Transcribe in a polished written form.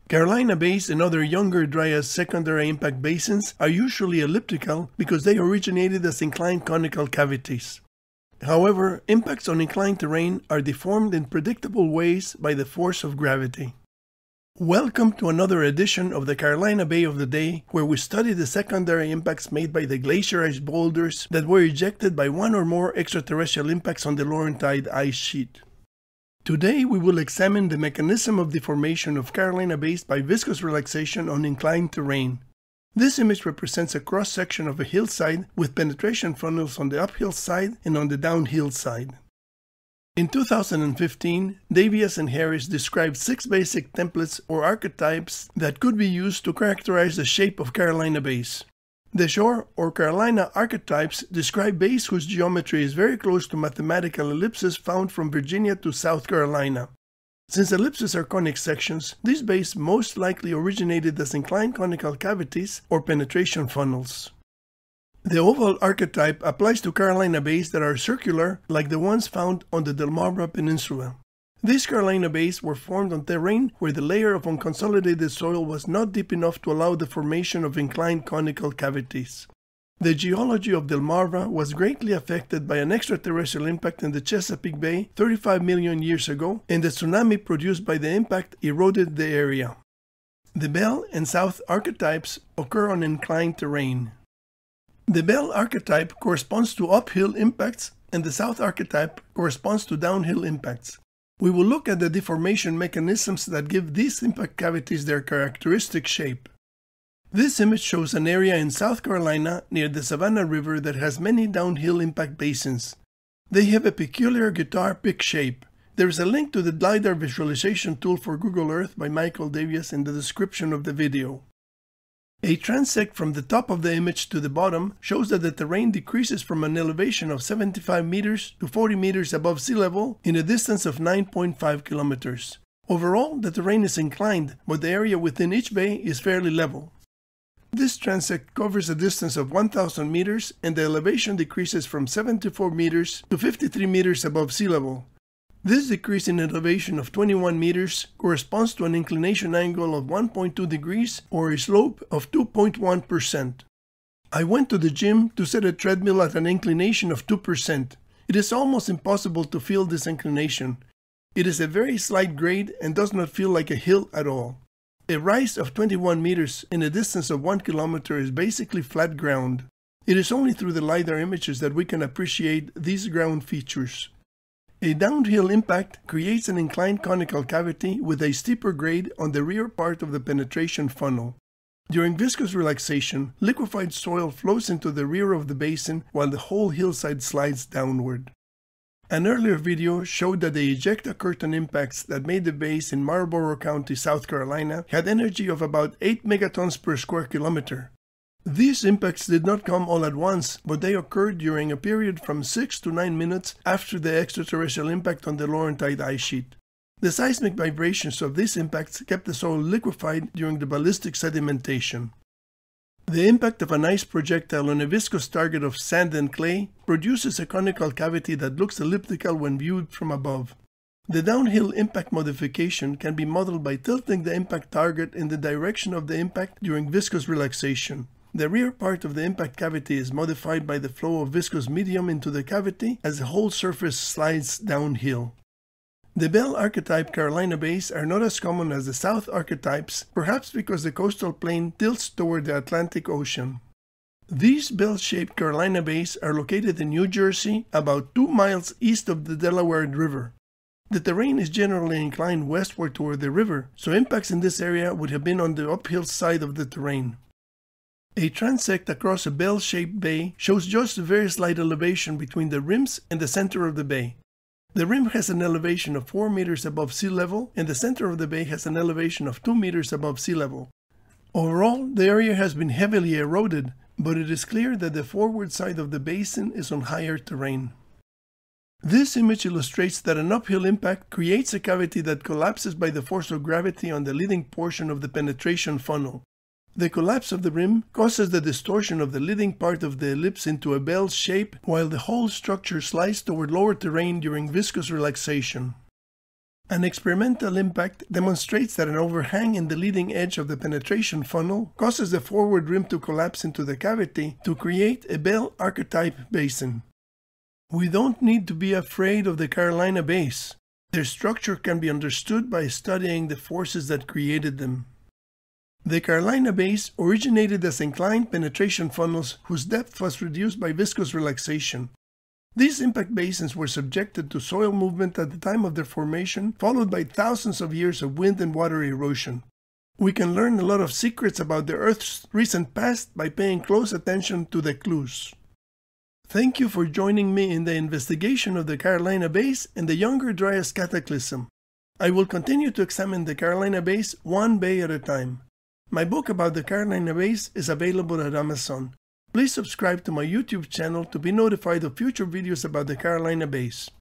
Carolina bays and other Younger Dryas secondary impact basins are usually elliptical because they originated as inclined conical cavities. However, impacts on inclined terrain are deformed in predictable ways by the force of gravity. Welcome to another edition of the Carolina Bay of the Day, where we study the secondary impacts made by the glacier-ice boulders that were ejected by one or more extraterrestrial impacts on the Laurentide ice sheet. Today we will examine the mechanism of deformation of Carolina bays by viscous relaxation on inclined terrain. This image represents a cross-section of a hillside with penetration funnels on the uphill side and on the downhill side. In 2015, Davies and Harris described 6 basic templates or archetypes that could be used to characterize the shape of Carolina bays. The shore or Carolina archetypes describe bays whose geometry is very close to mathematical ellipses found from Virginia to South Carolina. Since ellipses are conic sections, these bays most likely originated as inclined conical cavities or penetration funnels. The oval archetype applies to Carolina bays that are circular, like the ones found on the Zamora Peninsula. These Carolina bays were formed on terrain where the layer of unconsolidated soil was not deep enough to allow the formation of inclined conical cavities. The geology of Zamora was greatly affected by an extraterrestrial impact in the Chesapeake Bay 35 million years ago, and the tsunami produced by the impact eroded the area. The Bell and South archetypes occur on inclined terrain. The Bell archetype corresponds to uphill impacts, and the South archetype corresponds to downhill impacts. We will look at the deformation mechanisms that give these impact cavities their characteristic shape. This image shows an area in South Carolina near the Savannah River that has many downhill impact basins. They have a peculiar guitar pick shape. There is a link to the LiDAR visualization tool for Google Earth by Michael Davies in the description of the video. A transect from the top of the image to the bottom shows that the terrain decreases from an elevation of 75 meters to 40 meters above sea level in a distance of 9.5 kilometers. Overall, the terrain is inclined, but the area within each bay is fairly level. This transect covers a distance of 1,000 meters and the elevation decreases from 74 meters to 53 meters above sea level. This decrease in elevation of 21 meters corresponds to an inclination angle of 1.2 degrees or a slope of 2.1%. I went to the gym to set a treadmill at an inclination of 2%. It is almost impossible to feel this inclination. It is a very slight grade and does not feel like a hill at all. A rise of 21 meters in a distance of 1 kilometer is basically flat ground. It is only through the LiDAR images that we can appreciate these ground features. A downhill impact creates an inclined conical cavity with a steeper grade on the rear part of the penetration funnel. During viscous relaxation, liquefied soil flows into the rear of the basin while the whole hillside slides downward. An earlier video showed that the ejecta curtain impacts that made the bays in Marlborough County, South Carolina had energy of about 8 megatons per square kilometer. These impacts did not come all at once, but they occurred during a period from 6 to 9 minutes after the extraterrestrial impact on the Laurentide ice sheet. The seismic vibrations of these impacts kept the soil liquefied during the ballistic sedimentation. The impact of an ice projectile on a viscous target of sand and clay produces a conical cavity that looks elliptical when viewed from above. The downhill impact modification can be modeled by tilting the impact target in the direction of the impact during viscous relaxation. The rear part of the impact cavity is modified by the flow of viscous medium into the cavity as the whole surface slides downhill. The Bell archetype Carolina bays are not as common as the South archetypes, perhaps because the coastal plain tilts toward the Atlantic Ocean. These bell-shaped Carolina bays are located in New Jersey, about 2 miles east of the Delaware River. The terrain is generally inclined westward toward the river, so impacts in this area would have been on the uphill side of the terrain. A transect across a bell-shaped bay shows just a very slight elevation between the rims and the center of the bay. The rim has an elevation of 4 meters above sea level, and the center of the bay has an elevation of 2 meters above sea level. Overall, the area has been heavily eroded, but it is clear that the forward side of the basin is on higher terrain. This image illustrates that an uphill impact creates a cavity that collapses by the force of gravity on the leading portion of the penetration funnel. The collapse of the rim causes the distortion of the leading part of the ellipse into a bell shape, while the whole structure slides toward lower terrain during viscous relaxation. An experimental impact demonstrates that an overhang in the leading edge of the penetration funnel causes the forward rim to collapse into the cavity to create a Bell archetype basin. We don't need to be afraid of the Carolina bays. Their structure can be understood by studying the forces that created them. The Carolina bays originated as inclined penetration funnels whose depth was reduced by viscous relaxation. These impact basins were subjected to soil movement at the time of their formation, followed by thousands of years of wind and water erosion. We can learn a lot of secrets about the Earth's recent past by paying close attention to the clues. Thank you for joining me in the investigation of the Carolina bays and the Younger Dryas Cataclysm. I will continue to examine the Carolina bays one bay at a time. My book about the Carolina bays is available at Amazon. Please subscribe to my YouTube channel to be notified of future videos about the Carolina bays.